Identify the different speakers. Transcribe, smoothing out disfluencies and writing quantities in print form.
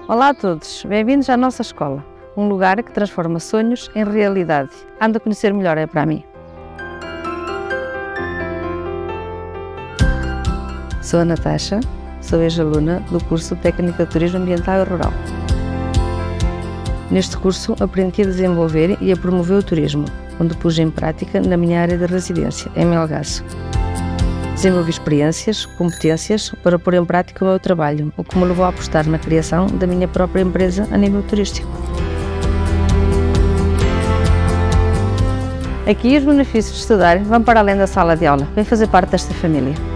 Speaker 1: Olá a todos, bem-vindos à nossa escola, um lugar que transforma sonhos em realidade. Anda a conhecer melhor, é para mim. Sou a Natasha, sou ex-aluna do curso Técnico de Turismo Ambiental e Rural. Neste curso aprendi a desenvolver e a promover o turismo, onde pus em prática na minha área de residência, em Melgaço. Desenvolvi experiências, competências para pôr em prática o meu trabalho, o que me levou a apostar na criação da minha própria empresa a nível turístico. Aqui os benefícios de estudar vão para além da sala de aula, vem fazer parte desta família.